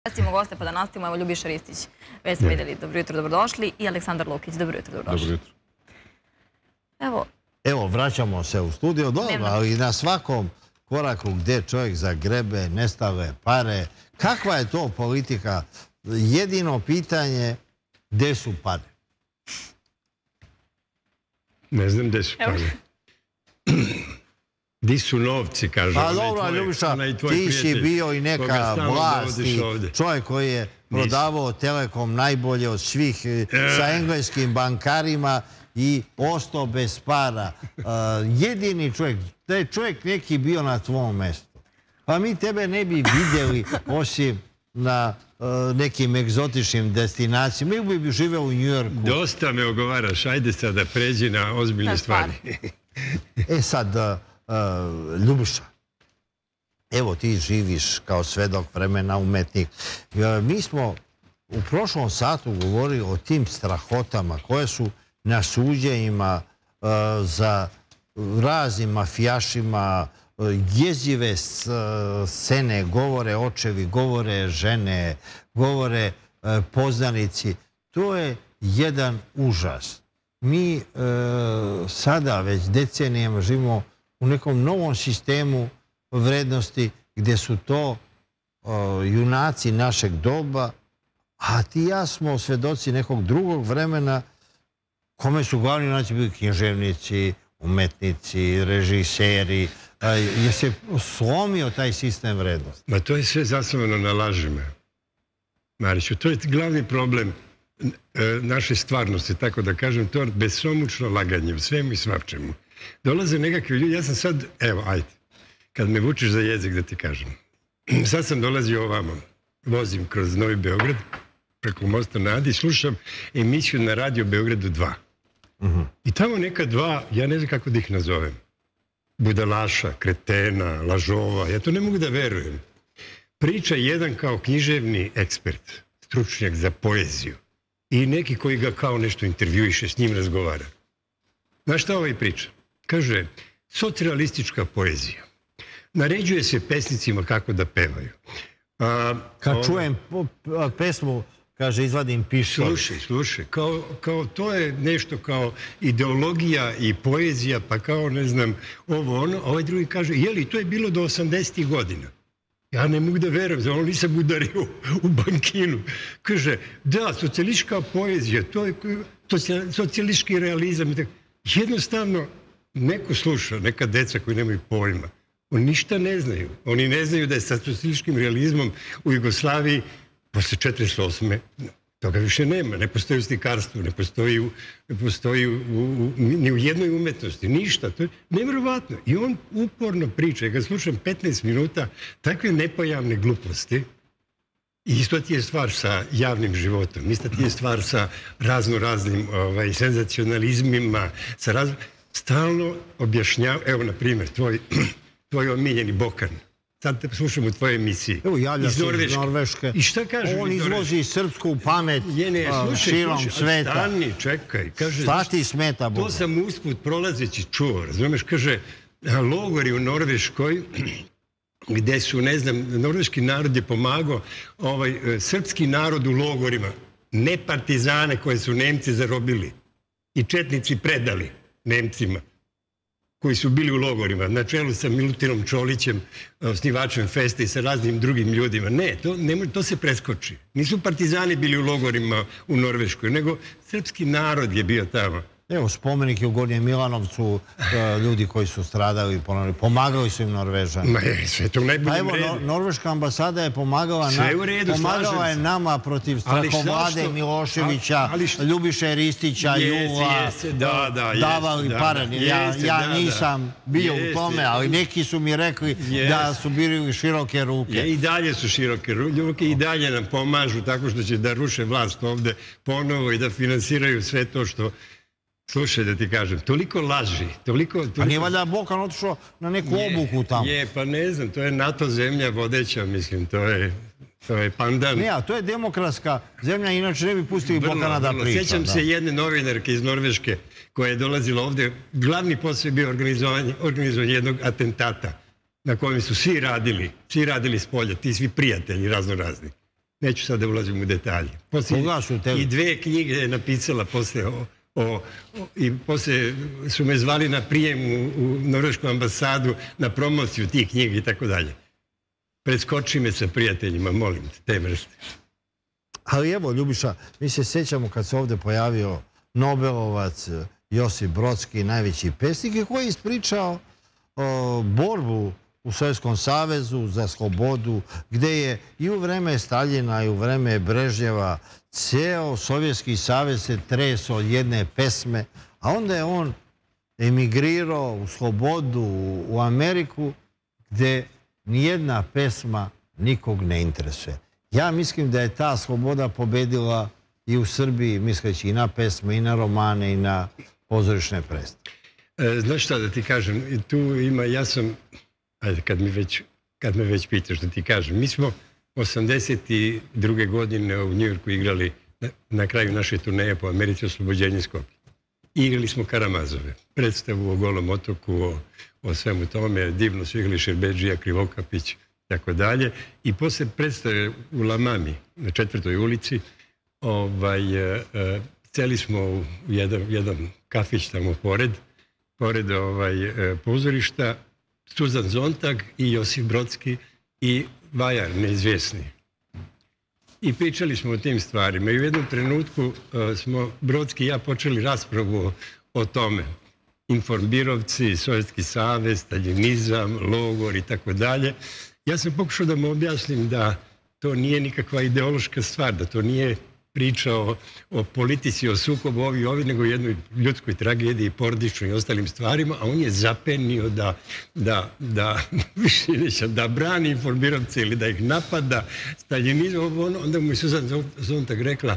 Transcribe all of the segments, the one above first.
Predstavimo goste pa da nastavimo. Evo Ljubiša Ristić, već smo vidjeli. Dobro jutro, dobrodošli. I Aleksandar Lukić, dobro jutro, dobrodošli. Dobro jutro. Evo, vraćamo se u studio. Dobro, ali na svakom koraku gdje čovjek zagrebe, nestale pare. Kakva je to politika? Jedino pitanje, gdje su pare? Ne znam gdje su pare. Di su novci, kažu. Pa dobro, Ljubiša, ti si bio i neka vlast i čovjek koji je prodavao Telekom najbolje od svih sa engleskim bankarima i ostao bez para. Jedini čovjek, da je čovjek neki bio na tvom mjestu. Pa mi tebe ne bi vidjeli osim na nekim egzotičnim destinacijama. Mi bi živeo u Njujorku. Dosta me ogovaraš, ajde sad da pređi na ozbiljne stvari. Sad, Ljubiša, evo ti živiš kao svedok vremena, umetnik. Mi smo u prošlom satu govorili o tim strahotama koje su na suđenjima za raznim mafijašima, jezive scene, govore očevi, govore žene, govore poznanici. To je jedan užas. Mi sada već decenijama živimo u nekom novom sistemu vrednosti gdje su to junaci našeg doba, a ti i ja smo svedoci nekog drugog vremena kome su glavni junaci bili književnici, umetnici, režiseri. Je se slomio taj sistem vrednosti? Ma to je sve zasnovano na lažima, Mariću. To je glavni problem naše stvarnosti, tako da kažem, to je besomučno laganje u svemu i svačemu. Dolaze nekakvi ljudi, ja sam sad, evo, ajde, kad me vučeš za jezik da ti kažem. Sad sam dolazio ovamo, vozim kroz Novi Beograd, preko mosta na Adi, slušam emisiju na Radio Beogradu 2. I tamo neka dva, ja ne znam kako da ih nazovem, budalaša, kretena, lažova, ja to ne mogu da verujem. Priča jedan kao književni ekspert, stručnjak za poeziju i neki koji ga kao nešto intervjuiše, s njim razgovara. Znaš šta ovaj priča? Kaže, socrealistička poezija. Naređuje se pesnicima kako da pevaju. Kad čujem pesmu, kaže, izvadim pištolj. Slušaj, kao to je nešto kao ideologija i poezija, pa kao, ne znam, ovo ono. Ovaj drugi kaže, jeli, to je bilo do 80. godina. Ja ne mogu da verujem, za ono nisam udario u bankinu. Kaže, da, socijalistička poezija, to je socijalistički realizam. Jednostavno, neko sluša, neka deca koji nemaju pojma. Oni ništa ne znaju. Oni ne znaju da je sa socijalističkim realizmom u Jugoslaviji posle 48. Toga više nema. Ne postoji u slikarstvu, ne postoji ni u jednoj umetnosti. Ništa. To je nevjerovatno. I on uporno priča. Ja ga slušam 15 minuta takve nepojavne gluposti. I isto ti je stvar sa javnim životom. Isto ti je stvar sa raznim senzacionalizmima. Stalno objašnjava. Evo, na primjer, tvoj omiljeni Bokan. Sad te slušam u tvojoj emisiji. Evo, javlja se iz Norveške. I šta kaže? On izvozi srpsku pamet širom sveta. Stani, čekaj. Šta ti smeta, Boga? To sam usput prolazeći čuo. Razumeš, kaže, logori u Norveškoj, gde su, ne znam, norveški narod je pomagao srpski narod u logorima. Ne partizane koje su Nemci zarobili i četnici predali Nemcima koji su bili u logorima, na čelu sa Milutinom Čolićem, osnivačem Festa i sa raznim drugim ljudima. Ne, to se preskoči. Nisu partizani bili u logorima u Norveškoj, nego srpski narod je bio tamo. Evo, spomenik je u Gornjem Milanovcu, ljudi koji su stradali, pomagali su im Norvežani. Ma je, sve to u najboljem redu. Evo, Norveška ambasada je pomagala nama protiv strahovlade Miloševića, Ljubiše Ristića, Jula, davali pare. Ja nisam bio u tome, ali neki su mi rekli da su bili široke ruke. I dalje su široke ruke i dalje nam pomažu tako što će da ruše vlast ovde ponovo i da finansiraju sve to što... Slušaj, da ti kažem, toliko laži, toliko... A nije valjda Bokan otišao na neku obuku tamo? Pa ne znam, to je NATO zemlja vodeća, mislim, to je pandan. Ne, a to je demokratska zemlja, inače ne bi pustili Bokana da priča. Sjećam se jedne novinarke iz Norveške koja je dolazila ovde, glavni posao je bio organizovanje jednog atentata na kojem su svi radili s polja, ti svi prijatelji razno razni. Neću sad da ulazim u detalje. I 2 knjige je napisala posle i posle su me zvali na prijem u Norvešku ambasadu na promociju tih knjiga i tako dalje. Preskoči me sa prijateljima, molim te, te vrste. Ali evo, Ljubiša, mi se sjećamo kad se ovdje pojavio Nobelovac Josip Brodski, najveći pesnik, koji je ispričao borbu u Sovjetskom savezu za slobodu, gdje je i u vreme Staljina i u vreme Brežnjeva ceo Sovjetski savez se tresao od jedne pesme, a onda je on emigrirao u slobodu u Ameriku, gdje nijedna pesma nikog ne interesuje. Ja mislim da je ta sloboda pobedila i u Srbiji, misleći i na pesme, i na romane, i na pozorišne predstave. Znaš šta da ti kažem, tu ima, ja sam, ajde, kad me već pitaš da ti kažem, mi smo 82. godine u Njujorku igrali na kraju naše turneje po Americi oslobođenje Skoplja. Igrali smo Karamazove, predstavu o Golom otoku, o svemu tome, divno su igrali Šerbedžija, Krivokapić, tako dalje. I posle predstave u Lamami, na 4. ulici, celi smo u jedan kafić tamo pored pozorišta, Suzan Zontag i Josip Brodski i Vajar, neizvjesni. I pričali smo o tim stvarima i u jednom trenutku smo Brodski i ja počeli raspravu o tome. Informbirovci, Sovjetski savez, staljinizam, logor i tako dalje. Ja sam pokušao da mu objasnim da to nije nikakva ideološka stvar, da to nije priča o politici, o sukobu ovi, nego jednoj ljudskoj tragediji, porodičnoj i ostalim stvarima, a on je zapenio da brani informirovce ili da ih napada, staljinizam, onda mu je Suzan Zontag rekla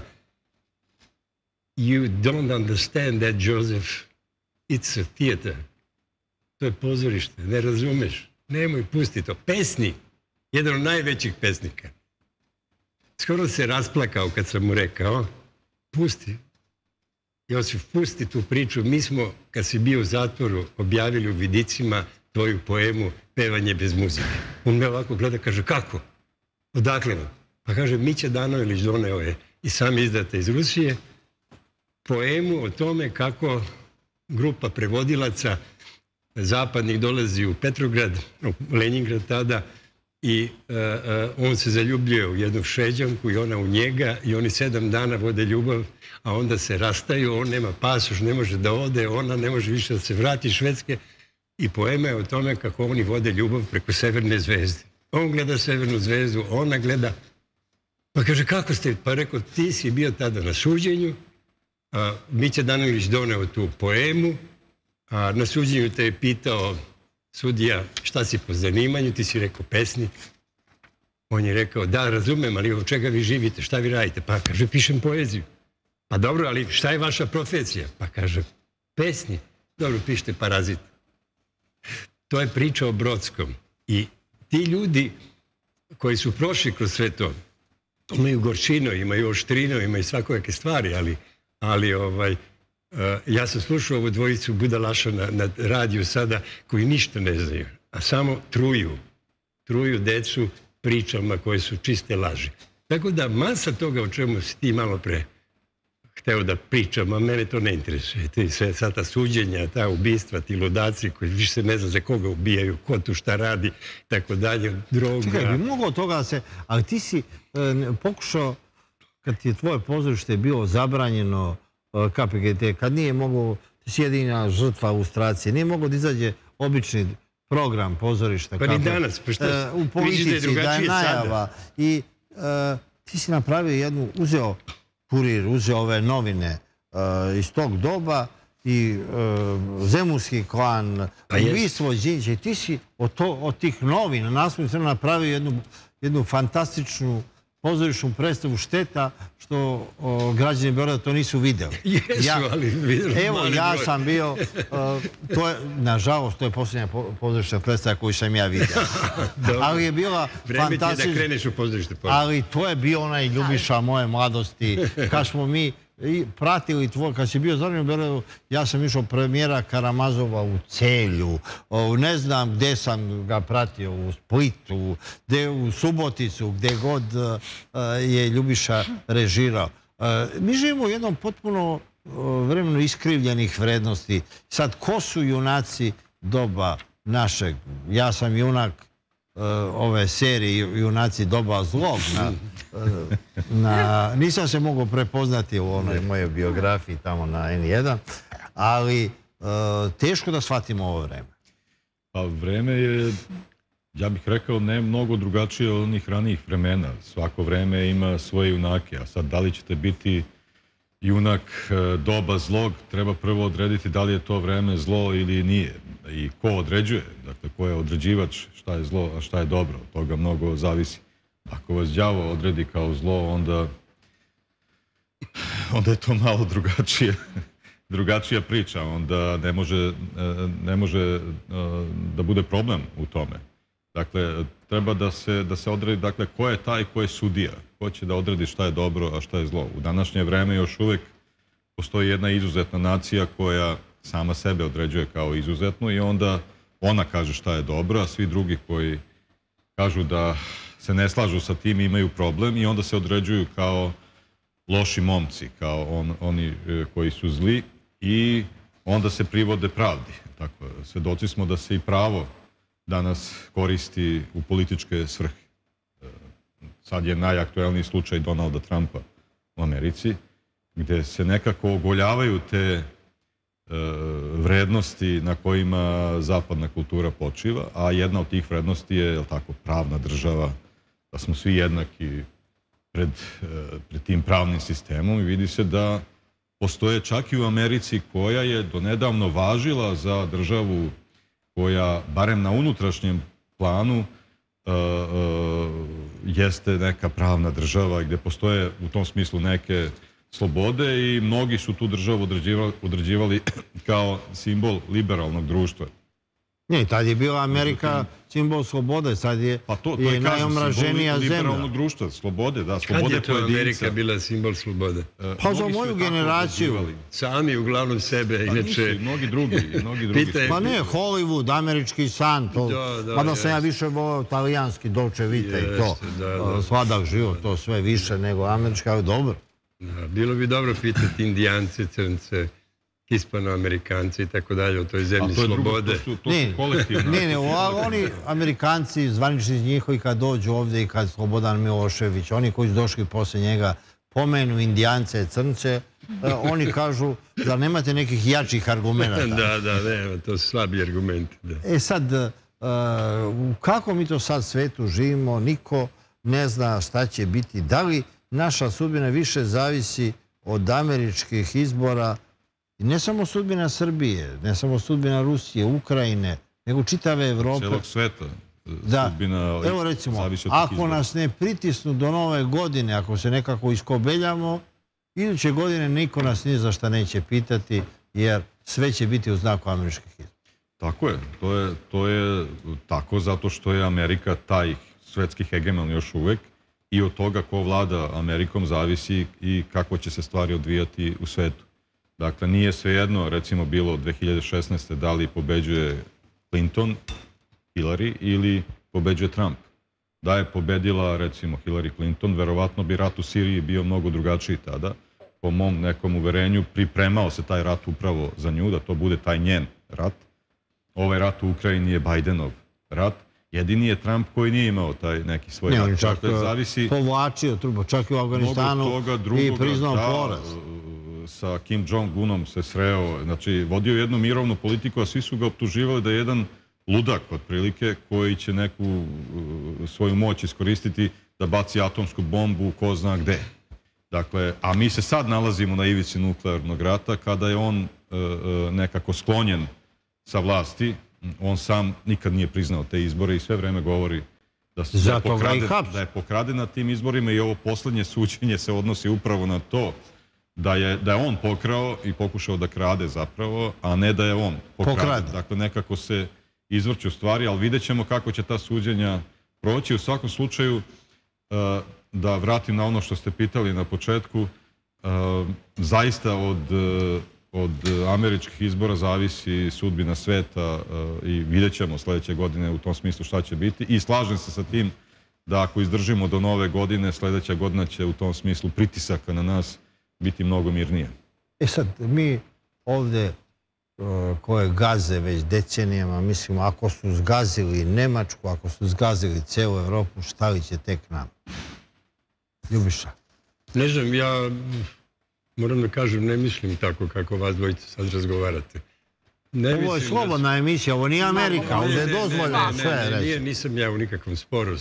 You don't understand that, Joseph. It's a theater. To je pozorište, ne razumeš. Nemoj, pusti to. Pesnik, jedan od najvećih pesnika. Skoro se rasplakao kad sam mu rekao, pusti, Josif, pusti tu priču. Mi smo, kad si bio u zatvoru, objavili u Vidicima tvoju poemu Pevanje bez muzike. On me ovako gleda, kaže, kako? Odakle vam? Pa kaže, Mića Danojlić doneo je i sam izdata iz Rusije poemu o tome kako grupa prevodilaca zapadnih dolazi u Petrograd, u Leningrad tada, i on se zaljubljuje u jednu Šveđanku i ona u njega i oni 7 dana vode ljubav, a onda se rastaju, on nema pasoš, ne može da ode, ona ne može više da se vrati iz Švedske i poema je o tome kako oni vode ljubav preko Severne zvezde. On gleda Severnu zvezdu, ona gleda, pa kaže, kako ste? Pa rekao, ti si bio tada na suđenju, Mića Danojlić doneo tu poemu, a na suđenju te je pitao sudija, šta si po zanimanju? Ti si rekao, pesnik. On je rekao, da, razumem, ali od čega vi živite, šta vi radite? Pa kaže, pišem poeziju. Pa dobro, ali šta je vaša profesija? Pa kaže, pesnik. Dobro, pišite Parazit. To je priča o Brodskom. I ti ljudi koji su prošli kroz sve to, imaju gorčino, imaju oštrino, imaju svakojake stvari, ali ja sam slušao ovu dvojicu budalaša na radiju sada koji ništa ne znaju, a samo truju decu pričama koje su čiste laži. Tako da masa toga o čemu si ti malo pre hteo da pričam, a mene to ne interesuje. Sve ta suđenja, ta ubistva, ti ludaci koji više se ne zna za koga ubijaju, ko tu šta radi, tako dalje, droga. Čekaj, bi mnogo toga da se... Ali ti si pokušao, kad ti je tvoje pozorište bilo zabranjeno KPGT, kad nije mogao, ti si jedina žrtva ilustracije, nije mogao da izađe obični program pozorišta. Pa ni danas, pa šta? U politici, da je najava. I ti si napravio jednu, uzeo Kurir, uzeo ove novine iz tog doba i Zemunski klan, ubistvo Đinđića, i ti si od tih novina naslovnih strana napravio jednu fantastičnu pozorišnu predstavu. Šteta što građani Beograda to nisu videli. Jesu, ali videli. Evo, ja sam bio, nažalost, to je posljednja pozorišna predstava koju sam ja vidio. Ali je bila fantastična. Vreme ti je da kreneš u pozorište. Ali to je bio onaj Ljubiša moje mladosti, kad smo mi pratili tvoj, kad si bio Zoran u Beogradu, ja sam išao premijera Karamazova u Celju, ne znam gde sam ga pratio, u Splitu, u Suboticu, gde god je Ljubiša režirao. Mi živimo u jednom potpuno vremenu iskrivljenih vrednosti. Sad, ko su junaci doba našeg? Ja sam junak ove serije Junaci doba zlog. Nisam se mogao prepoznati u onoj mojoj biografiji tamo na N1, ali teško da shvatimo ovo vreme. Pa vreme je, ja bih rekao, ne mnogo drugačije od onih ranijih vremena. Svako vreme ima svoje junake, a sad da li ćete biti junak doba zlog, treba prvo odrediti da li je to vreme zlo ili nije. I ko određuje, dakle, ko je određivač šta je zlo, a šta je dobro. Od toga mnogo zavisi. Ako vas đavo odredi kao zlo, onda je to malo drugačija priča. Onda ne može da bude problem u tome. Dakle, treba da se odredi, dakle, ko je taj, ko je sudija, ko će da odredi šta je dobro, a šta je zlo. U današnje vreme još uvek postoji jedna izuzetna nacija koja sama sebe određuje kao izuzetnu i onda ona kaže šta je dobro, a svi drugi koji kažu da se ne slažu sa tim imaju problem i onda se određuju kao loši momci, kao oni koji su zli i onda se privode pravdi. Tako, svedoci smo da se i pravo danas koristi u političke svrhe. Sad je najaktuelniji slučaj Donalda Trumpa u Americi, gde se nekako ogoljavaju te vrednosti na kojima zapadna kultura počiva, a jedna od tih vrednosti je tako pravna država, da smo svi jednaki pred tim pravnim sistemom i vidi se da postoje čak i u Americi koja je donedavno važila za državu koja, barem na unutrašnjem planu, jeste neka pravna država gde postoje u tom smislu neke slobode i mnogi su tu državu određivali kao simbol liberalnog društva. Ne, tad je bila Amerika simbol slobode, sad je najomraženija zemlja. Liberalnog društva, slobode, da, slobode pojedinca. Kad je to Amerika bila simbol slobode? Pa za moju generaciju. Sami uglavnom sebe, inače... Mnogi drugi. Pa ne, Hollywood, američki san, mada sam ja više volao talijanski Dolce Vita i to. Sladak život, to sve više nego američki, ali dobro. Bilo bi dobro pitati Indijance, Crnce, Hispanoamerikance i tako dalje u toj zemlji slobode. Ne, oni Amerikanci, zvaničnici njihovi kad dođu ovdje i kad Slobodan Milošević, oni koji su došli posle njega pomenu Indijance, Crnce, oni kažu da nemate nekih jačih argumenta. Da, nema, to su slabi argumenti. Sad, u kakvom mi to sad svetu živimo, niko ne zna šta će biti. Da li naša sudbina više zavisi od američkih izbora, i ne samo sudbina Srbije, ne samo sudbina Rusije, Ukrajine, nego čitave Evrope. Celog sveta. Evo recimo, ako nas ne pritisnu do nove godine, ako se nekako iskobeljamo, iduće godine niko nas ni za šta neće pitati, jer sve će biti u znaku američkih izbora. Tako je. To je tako zato što je Amerika taj svetski hegemon još uvek i od toga ko vlada Amerikom zavisi i kako će se stvari odvijati u svetu. Dakle, nije svejedno, recimo, bilo 2016. da li pobeđuje Clinton, Hillary, ili pobeđuje Trump. Da je pobedila, recimo, Hillary Clinton, verovatno bi rat u Siriji bio mnogo drugačiji tada. Po mom nekom uverenju, pripremao se taj rat upravo za nju, da to bude taj njen rat. Ovaj rat u Ukrajini je Bidenov rat. Jedini je Trump koji nije imao taj neki svoj rat. Ne, on čak povlačio trubo, čak i u Afganistanu i priznao poraz. Sa Kim Jong-unom se sreo, znači vodio jednu mirovnu politiku, a svi su ga optuživali da je jedan ludak, otprilike, koji će neku svoju moć iskoristiti da baci atomsku bombu ko zna gde. Dakle, a mi se sad nalazimo na ivici nuklearnog rata kada je on nekako sklonjen sa vlasti. On sam nikad nije priznao te izbore i sve vreme govori da je pokraden na tim izborima i ovo poslednje suđenje se odnosi upravo na to da je on pokrao i pokušao da krade zapravo, a ne da je on pokraden. Dakle, nekako se izvrću stvari, ali vidjet ćemo kako će ta suđenja proći. U svakom slučaju, da vratim na ono što ste pitali na početku, zaista od američkih izbora zavisi sudbina sveta i vidjet ćemo sljedeće godine u tom smislu šta će biti. I slažem se sa tim da ako izdržimo do nove godine, sljedeća godina će u tom smislu pritisaka na nas biti mnogo mirnije. Sad, mi ovdje koje gaze već decenijama, mislim, ako su zgazili Nemačku, ako su zgazili celu Evropu, šta li će tek nam? Ljubiša? Ne znam, ja moram da kažem, ne mislim tako kako vas dvojice sad razgovarate. Ovo je slobodna emisija, ovo nije Amerika, ovdje je dozvoljeno sve reći. Nisam ja u nikakvom sporu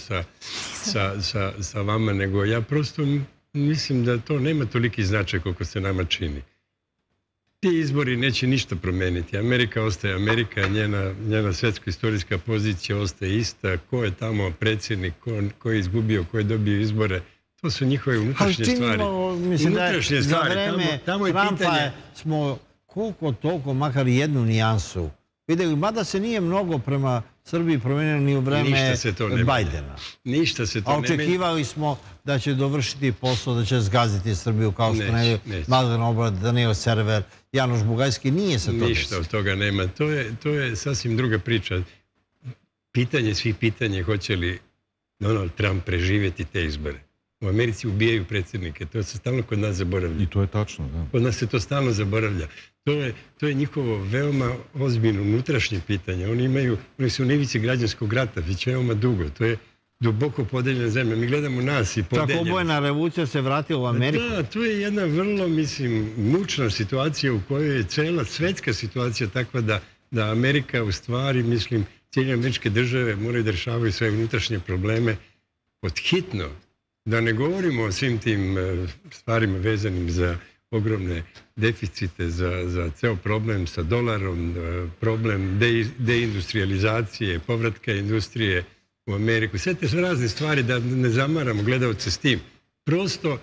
sa vama, nego ja prosto mislim da to nema toliki značaj koliko se nama čini. Ti izbori neće ništa promeniti. Amerika ostaje Amerika, njena svetsko-istorijska pozicija ostaje ista. Ko je tamo predsjednik, ko je izgubio, ko je dobio izbore, to su njihove unutrašnje stvari. Mislim da je za vreme Trumpa smo koliko toliko, makar jednu nijansu vidjeli, mada se nije mnogo prema Srbiji promenilo ni u vreme Bajdena. Ništa se to ne menja. A očekivali smo da će dovršiti posao, da će zgaziti Srbiju kao što ne Magdan Obrad, Danilo Server, Janoš Bugajski, nije se to desilo. Ništa od toga nema. To je sasvim druga priča. Pitanje svih pitanja, hoće li Donald Trump preživjeti te izbore. U Americi ubijaju predsjednike, to se stalno kod nas zaboravlja. I to je tačno, da. Kod nas se to stalno zaboravlja. To je njihovo veoma ozbiljno unutrašnje pitanje. Oni su u ivici građanskog rata, već veoma dugo. To je duboko podeljena zemlja. Mi gledamo nas i podeljeno. Tako obojena revolucija se vratila u Ameriku. Da, to je jedna vrlo, mučna situacija u kojoj je cela svetska situacija takva da Amerika u stvari, Sjedinjene Američke Države moraju da rešavaju svoje unutrašnje probleme podhitno. Da ne govorimo o svim tim stvarima vezanim za ogromne deficite, za ceo problem sa dolarom, problem deindustrializacije, povratka industrije u Ameriku. Sve te razne stvari, da ne zamaramo gledalce s tim. Prosto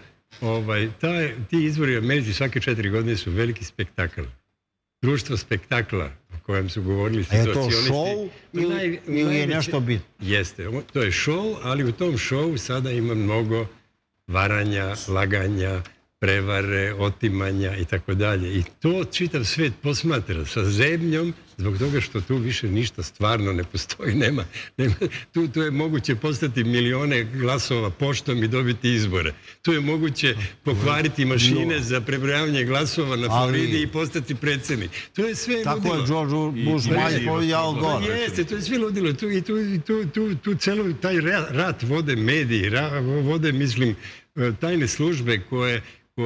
ti izbori u Americi svake 4 godine su veliki spektakl. Društvo spektakla o kojem su govorili situacionisti. Je to šou ili je nešto bitno? Jeste, to je šou, ali u tom šovu sada ima mnogo varanja, laganja, prevare, otimanja i tako dalje. I to čitav svet posmatra sa zebnjom zbog toga što tu više ništa stvarno ne postoji. Tu je moguće postati milione glasova poštom i dobiti izbore. Tu je moguće pokvariti mašine za prebrojavanje glasova na Floridi i postati predsjednik. To je sve ludilo. Tako je George Bush manje povijao gore. Jeste, to je sve ludilo. Tu celo taj rat vode mediji, vode, tajne službe koje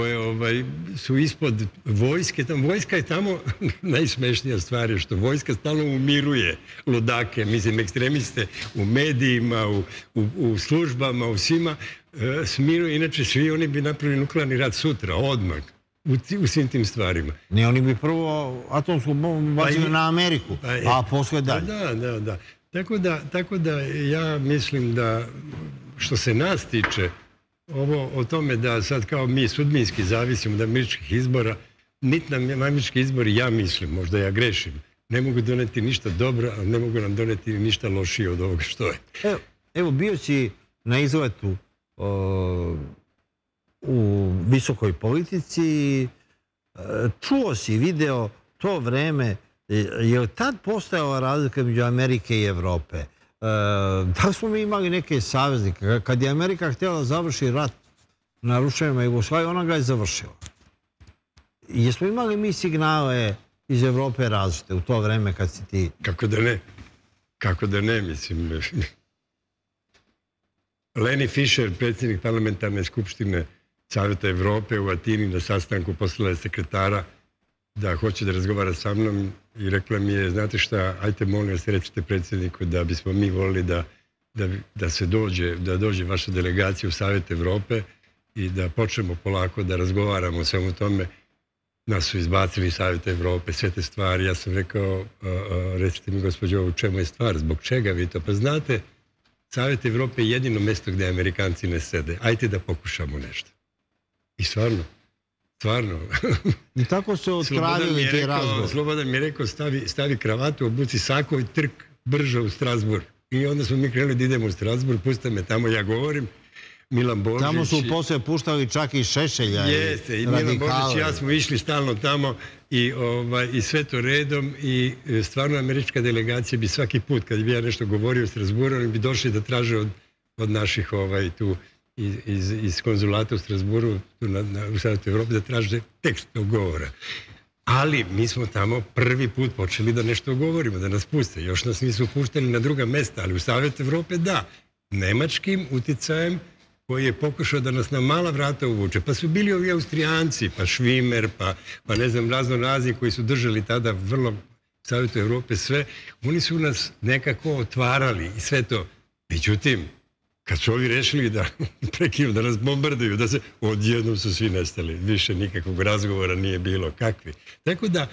su ispod vojske. Vojska je tamo najsmešnija stvar je što vojska stalno umiruje ludake, ekstremiste u medijima, u službama, u svima smiruje. Inače svi oni bi napravili nuklearni rat sutra, odmah, u svim tim stvarima. Ne, oni bi prvo atomsku bombu bacili na Ameriku, a posle dalje. Da. Tako da ja mislim da što se nas tiče, ovo o tome da sad kao mi sudbinski zavisimo od američkih izbora, niti nam američki izbori, ja mislim, možda ja grešim, ne mogu doneti ništa dobro, a ne mogu nam doneti ništa lošije od ovoga što je. Evo, bio si na izletu u visokoj politici, čuo si, video to vreme, je li tad postojala razlika među Amerike i Evrope? Da li smo mi imali neke saveznike? Kad je Amerika htjela da završi rat na ruševinama Jugoslavije, ona ga je završila. Jesmo imali mi signale iz Evrope različite u to vreme kad si ti... Kako da ne, Leni Fischer, predsjednik parlamentarne skupštine Saveta Evrope u Atini na sastanku poslala je sekretara da hoće da razgovara sa mnom i rekla mi je, znate šta, ajte molim vas recite predsjedniku da bismo mi volili da dođe vaša delegacija u Savet Evrope i da počnemo polako da razgovaramo o svemu tome. Nas su izbacili iz Saveta Evrope, sve te stvari. Ja sam rekao, recite mi gospođo, u čemu je stvar, zbog čega vi to? Pa znate, Savet Evrope je jedino mjesto gdje Amerikanci ne sede. Ajte da pokušamo nešto. I stvarno. I tako su otkradili ti razgovor. Slobodan mi je rekao, stavi kravatu, obuci sako i trk brže u Strasbourg. I onda smo mi krenuli da idemo u Strasbourg, pustite me tamo, ja govorim. Milan Božić. Tamo su posle puštali čak i Šešelja. Jeste, i Milan Božić i ja smo išli stalno tamo i sve to redom i stvarno američka delegacija bi svaki put kad bi ja nešto govorio u Strasburu, oni bi došli da traže od naših tu iz konzulata u Strasburu u Savetu Evrope da traže tekst tog govora. Ali mi smo tamo prvi put počeli da nešto govorimo, da nas puste. Još nas nisu pušteni na druga mesta, ali u Savetu Evrope da. Nemačkim uticajem koji je pokušao da nas na mala vrata uvuče. Pa su bili ovi Austrijanci, pa Švimer, pa ne znam, razni koji su držali tada vrlo u Savetu Evrope sve. Oni su nas nekako otvarali i sve to. Međutim, kad su ovi rešili da prekinu, da nas bombarduju, da se odjednom su svi nestali. Više nikakvog razgovora nije bilo. Kakvi? Tako da,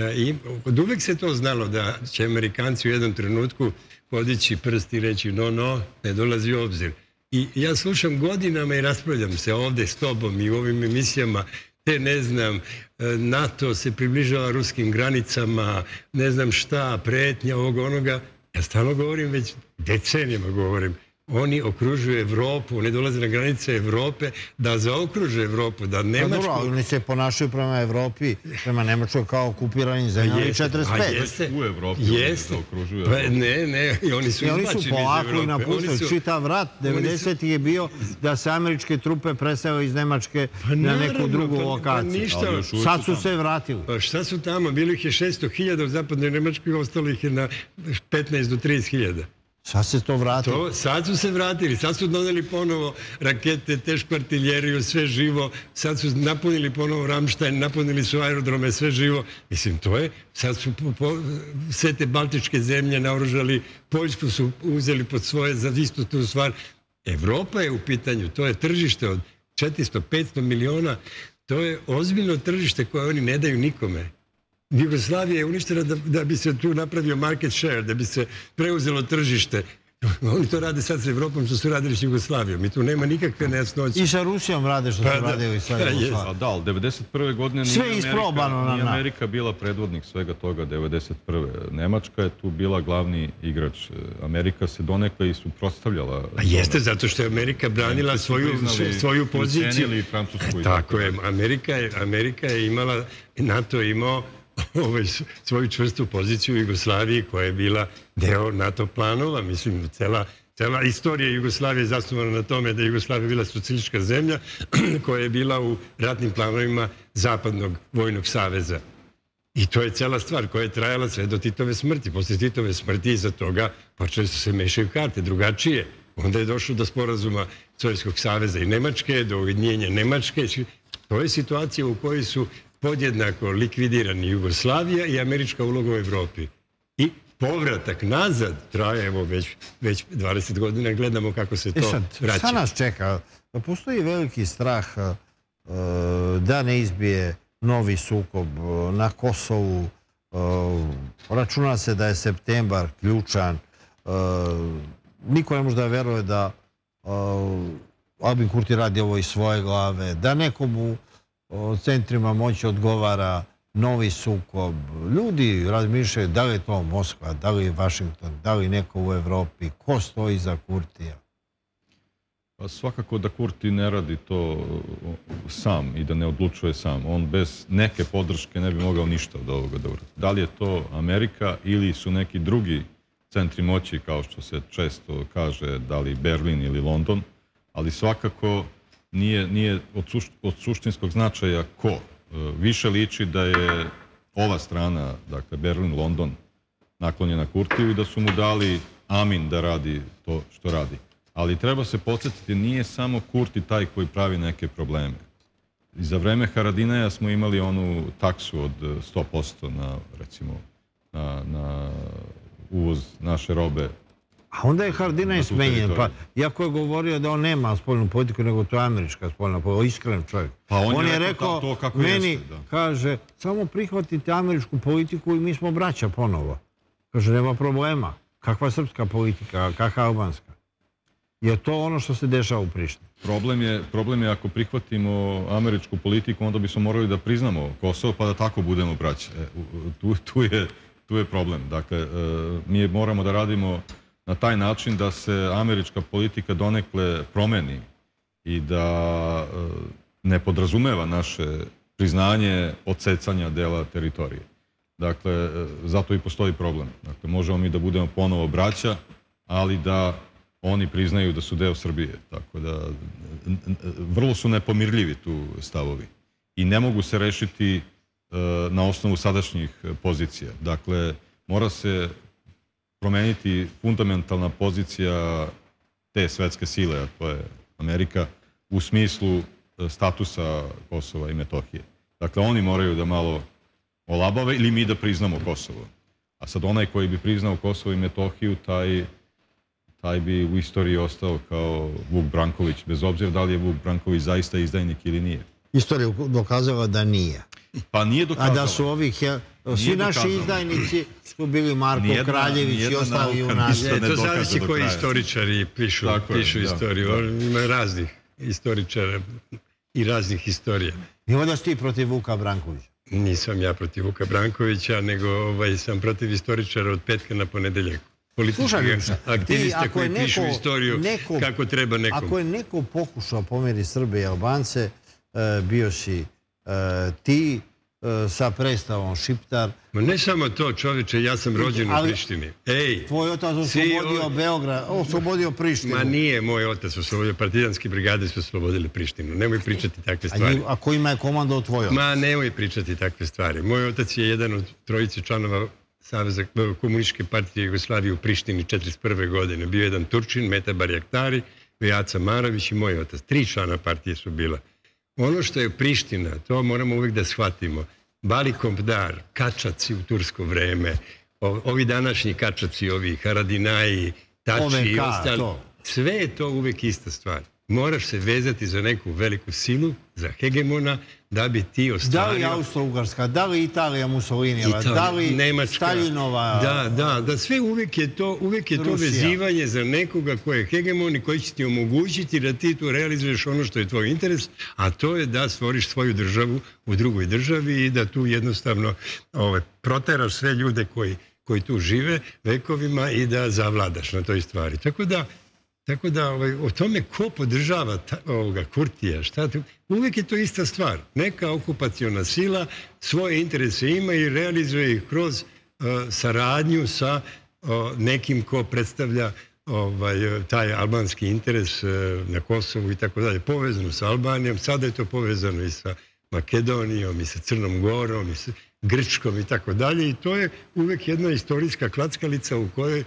od uvek se to znalo da će Amerikanci u jednom trenutku podići prst i reći no, ne dolazi u obzir. I ja slušam godinama i raspravljam se ovde s tobom i u ovim emisijama, te ne znam, NATO se približava ruskim granicama, ne znam šta, pretnja ovoga onoga. Ja stalno govorim, već decenijama govorim, oni okružuju Evropu, oni dolaze na granice Evrope da zaokruže Evropu, da Nemačku... Oni se ponašaju prema Evropi, prema Nemačkoj kao okupiranim zemljama i 45. U Evropi oni zaokružuju Evropu. Ne, i oni su izbačeni iz Evrope. Polako i napustili. Čitav rat 90. je bio da se američke trupe presele iz Nemačke na neku drugu lokaciju. Sad su se vratili. Pa šta su tamo? Bilo ih je 600.000 u zapadnoj Nemačkoj, ostalo ih je na 15 do 30.000. Sad se to vratilo. Sad su se vratili, sad su doneli ponovo rakete, tešku artiljeriju, sve živo, sad su napunili ponovo Ramštajn, napunili su aerodrome, sve živo. Mislim, to je, sad su sve te baltičke zemlje naoružali, Poljsku su uzeli pod svoje za istu tu stvar. Evropa je u pitanju, to je tržište od 400-500 miliona, to je ozbiljno tržište koje oni ne daju nikome. Jugoslavija je uništena da bi se tu napravio market share, da bi se preuzelo tržište. Oni to rade sad s Evropom što su radili s Jugoslavijom i tu nema nikakve nejasnoće. I sa Rusijom rade što su radili sa Jugoslavijom. Da, ali 1991. godine nije Amerika bila predvodnik svega toga 1991. Njemačka je tu bila glavni igrač. Amerika se donekle i suprotstavljala. A jeste, zato što je Amerika branila svoju poziciju. Ucenili Francusku. Tako je. Amerika je imala, NATO je imao svoju čvrstu poziciju u Jugoslaviji koja je bila deo NATO planova. Mislim, cela istorija Jugoslavije je zasnovana na tome da je Jugoslavija bila socijalistička zemlja koja je bila u ratnim planovima Zapadnog vojnog saveza. I to je cela stvar koja je trajala sve do Titove smrti. Posle Titove smrti iza toga počeli su se mešaju karte drugačije. Onda je došlo do sporazuma Sovjetskog saveza i Nemačke, do ujedinjenja Nemačke. To je situacija u kojoj su podjednako likvidirani Jugoslavija i američka uloga u Evropi. I povratak nazad traje, evo već 20 godina, gledamo kako se to vraća. Šta nas čeka? Postoji veliki strah da ne izbije novi sukob na Kosovu. Računa se da je septembar ključan. Niko ne može da veruje da Albin Kurti radi ovo iz svoje glave, da nekomu centrima moći odgovara novi sukob. Ljudi razmišljaju da li je to Moskva, da li je Vašington, da li neko u Evropi, ko stoji iza Kurtija. Svakako da Kurti ne radi to sam i da ne odlučuje sam. On bez neke podrške ne bi mogao ništa od ovoga da uradi. Da li je to Amerika ili su neki drugi centri moći, kao što se često kaže, da li Berlin ili London, ali svakako nije od suštinskog značaja ko. Više liči da je ova strana, dakle Berlin, London, naklonjena Kurtiju i da su mu dali amin da radi to što radi. Ali treba se podsjetiti, nije samo Kurti taj koji pravi neke probleme. I za vreme Haradinaja smo imali onu taksu od 100% na, recimo, na uvoz naše robe. A onda je Haradinaj smenjen, pa iako je govorio da on nema spoljnu politiku, nego to je američka spoljna politika, iskren čovjek. Pa on je rekao meni, kaže, samo prihvatite američku politiku i mi smo braća ponovo. Kaže, nema problema. Kakva srpska politika, kakva albanska? Je to ono što se dešava u Prištini? Problem je ako prihvatimo američku politiku, onda bismo morali da priznamo Kosovo, pa da tako budemo braća. Tu je problem. Dakle, mi moramo da radimo na taj način da se američka politika donekle promeni i da ne podrazumeva naše priznanje odsecanja dela teritorije. Dakle, zato i postoji problem. Dakle, možemo mi da budemo ponovo braća, ali da oni priznaju da su deo Srbije. Tako da, vrlo su nepomirljivi tu stavovi. I ne mogu se rešiti na osnovu sadašnjih pozicija. Dakle, mora se promeniti fundamentalna pozicija te svetske sile, a to je Amerika, u smislu statusa Kosova i Metohije. Dakle, oni moraju da malo olabave ili mi da priznamo Kosovo. A sad onaj koji bi priznao Kosovo i Metohiju, taj bi u istoriji ostao kao Vuk Branković, bez obzira da li je Vuk Branković zaista izdajnik ili nije. Istorija dokazala da nije. Pa nije dokazala. A da su svi naši izdajnici su bili Marko Kraljević i ostali junaci. To zavisi koji istoričari pišu istoriju. Ima raznih istoričara i raznih historija. I onda si ti protiv Vuka Brankovića? Nisam ja protiv Vuka Brankovića, nego sam protiv istoričara od petka na ponedeljak. Politički aktivista koji pišu istoriju kako treba nekom. Ako je neko pokušao pomeri Srbe i Albance, bio si ti sa predstavom Šiptar. Ma ne samo to, čovječe, ja sam rođen u Prištini. Tvoj otac oslobodio Beograd, oslobodio Prištinu. Ma nije moj otac oslobodio, partizanske brigade su oslobodili Prištinu. Nemoj pričati takve stvari. A kojima je komandao tvoj otac? Ma nemoj pričati takve stvari. Moj otac je jedan od trojice članova Saveza komunističke partije Jugoslavije u Prištini 1941. godine. Bio jedan Turčin, Meta Barjaktari, Vejaca Marović i moj otac. 3 člana partije su bila. Ono što je Priština, to moramo uvijek da shvatimo. Bali Kompdar, Kačaci u tursko vreme, ovi današnji Kačaci, ovi Haradinaji, Tači i ostali. Sve je to uvijek ista stvar. Moraš se vezati za neku veliku silu, za hegemona, da bi ti ostvario... Da li Austro-Ugarska, da li Italija Mussolinijeva, da li Staljinova... Da, sve uvijek je to vezivanje za nekoga ko je hegemon i koji će ti omogućiti da ti tu realizuješ ono što je tvoj interes, a to je da stvoriš svoju državu u drugoj državi i da tu jednostavno proteraš sve ljude koji tu žive vekovima i da zavladaš na toj stvari. Tako da o tome ko podržava ovoga Kurtija, uvijek je to ista stvar. Neka okupaciona sila svoje interese ima i realizuje ih kroz saradnju sa nekim ko predstavlja taj albanski interes na Kosovu i tako dalje. Povezano sa Albanijom, sada je to povezano i sa Makedonijom i sa Crnom Gorom i sa Grčkom i tako dalje. I to je uvijek jedna istorijska klackalica u kojoj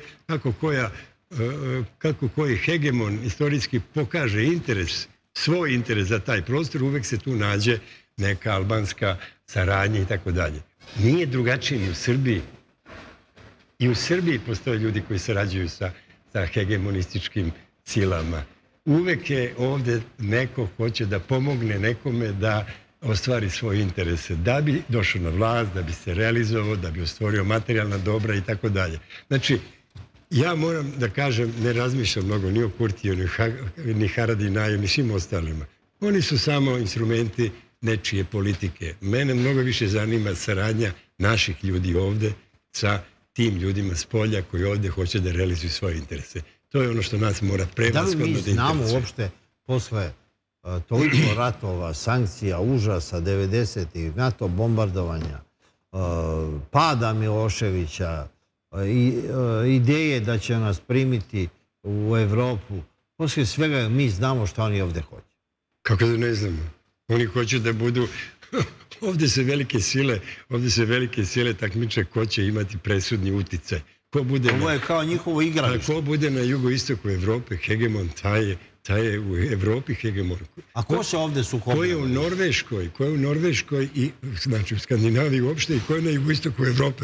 kako koji hegemon istorijski pokaže svoj interes za taj prostor, uvijek se tu nađe neka albanska saradnja i tako dalje. Nije drugačije ni u Srbiji. I u Srbiji postoje ljudi koji sarađuju sa hegemonističkim silama. Uvijek je ovdje neko ko će da pomogne nekome da ostvari svoje interese, da bi došao na vlast, da bi se realizovao, da bi ostvario materijalna dobra i tako dalje. Znači, ja moram da kažem, ne razmišljam mnogo ni o Kurtiju, ni Haradinaju, ni svim ostalima. Oni su samo instrumenti nečije politike. Mene mnogo više zanima saradnja naših ljudi ovdje sa tim ljudima s polja koji ovdje hoće da realizuju svoje interese. To je ono što nas mora prevashodno da interesuje. Da li mi znamo uopšte posle toliko ratova, sankcija, užasa, 90-ih, NATO bombardovanja, pada Miloševića, ideje da će nas primiti u Evropu, poslije svega mi znamo što oni ovdje hoće. Kako da ne znamo? Oni hoće da budu... Ovdje se velike sile takmiče ko će imati presudni uticaj. Ovo je kao njihovo igralište. Ko bude na jugoistoku Evrope hegemon, taj je u Evropi hegemon. A ko se ovdje sukobi? Ko je u Norveškoj i znači u Skandinaviji uopšte i ko je na jugoistoku Evrope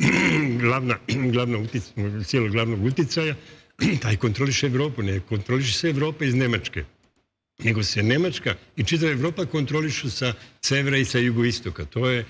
sila glavnog uticaja, taj kontroliše Evropu. Ne kontroliše se Evropa iz Nemačke, nego se Nemačka i čitava Evropa kontrolišu sa severa i sa jugoistoka.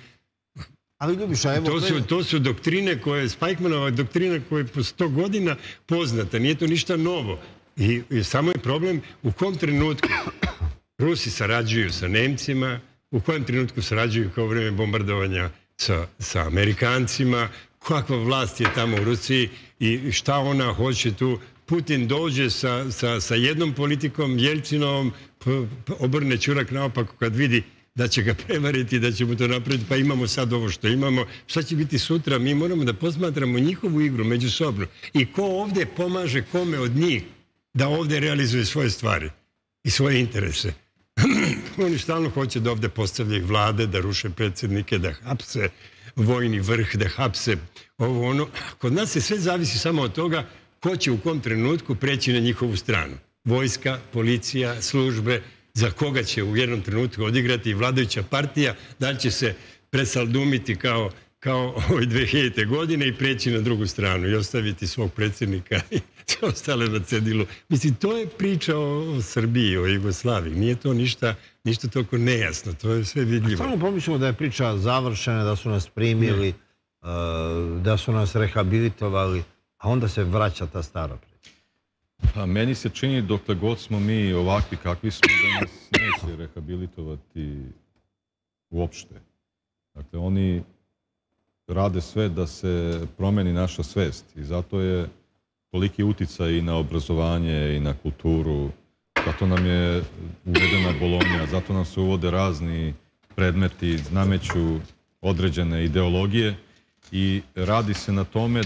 To su doktrine koje, Spajkmanova doktrina koja je po 100 godina poznata, nije to ništa novo. I samo je problem u kom trenutku Rusi sarađuju sa Nemcima, u kojem trenutku sarađuju kao vreme bombardovanja sa Amerikancima, kakva vlast je tamo u Rusiji i šta ona hoće tu. Putin dođe sa jednom politikom Jelcinovom, obrne čurak naopako kad vidi da će ga prevariti, da će mu to napraviti, pa imamo sad ovo što imamo. Šta će biti sutra? Mi moramo da posmatramo njihovu igru međusobno. I ko ovdje pomaže kome od njih da ovdje realizuje svoje stvari i svoje interese. Oni stalno hoće da ovdje postavljaju vlade, da ruše predsjednike, da hapse vojni vrh, da hapse ovo ono. Kod nas se sve zavisi samo od toga ko će u kom trenutku preći na njihovu stranu. Vojska, policija, službe, za koga će u jednom trenutku odigrati vladajuća partija, da li će se presaldumiti kao ove 2000. godine i preći na drugu stranu i ostaviti svog predsjednika i sve ostale na cedilu. Mislim, to je priča o Srbiji, o Jugoslaviji. Nije to ništa toliko nejasno. To je sve vidljivo. Stvarno pomislimo da je priča završena, da su nas primili, da su nas rehabilitovali, a onda se vraća ta stara priča. Pa meni se čini dokle god smo mi ovakvi kakvi smo da nas neće rehabilitovati uopšte. Dakle, oni rade sve da se promeni naša svest i zato je toliki uticaj i na obrazovanje i na kulturu. Zato nam je uvedena Bolonja, zato nam se uvode razni predmeti, nameću određene ideologije i radi se na tome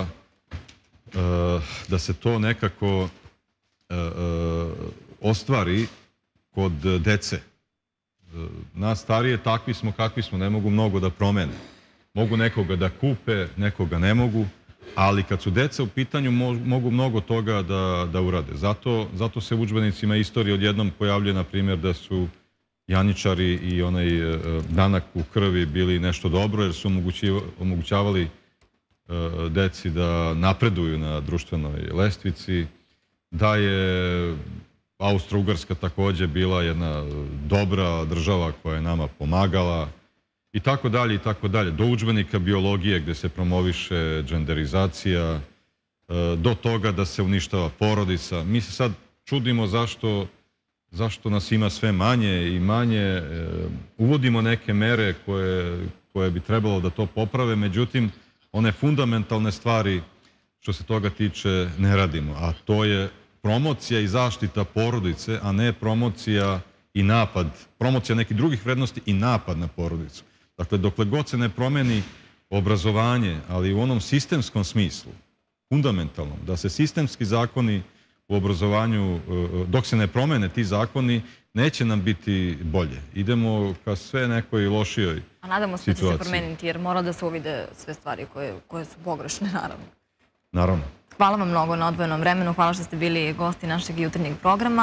da se to nekako ostvari kod dece. Nas starije takvi smo kakvi smo, ne mogu mnogo da promene. Mogu nekoga da kupe, nekoga ne mogu, ali kad su deca u pitanju mogu mnogo toga da urade. Zato se u udžbenicima istorije odjednom pojavljuje, na primjer, da su Janičari i onaj danak u krvi bili nešto dobro jer su omogućavali deci da napreduju na društvenoj lestvici, da je Austro-Ugarska također bila jedna dobra država koja je nama pomagala i tako dalje, i tako dalje. Do udžbenika biologije gdje se promoviše dženderizacija, do toga da se uništava porodica. Mi se sad čudimo zašto nas ima sve manje i manje. Uvodimo neke mere koje bi trebalo da to poprave, međutim, one fundamentalne stvari što se toga tiče ne radimo, a to je promocija i zaštita porodice, a ne promocija i napad, promocija nekih drugih vrednosti i napad na porodicu. Dakle, dokle god se ne promeni obrazovanje, ali u onom sistemskom smislu, fundamentalnom, da se sistemski zakoni u obrazovanju, dok se ne promene ti zakoni, neće nam biti bolje. Idemo ka sve nekoj lošijoj situaciji. A nadamo se da će se promeniti, jer mora da se uvide sve stvari koje su pogrešne, naravno. Naravno. Hvala vam mnogo na odvojenom vremenu, hvala što ste bili gosti našeg jutarnjeg programa.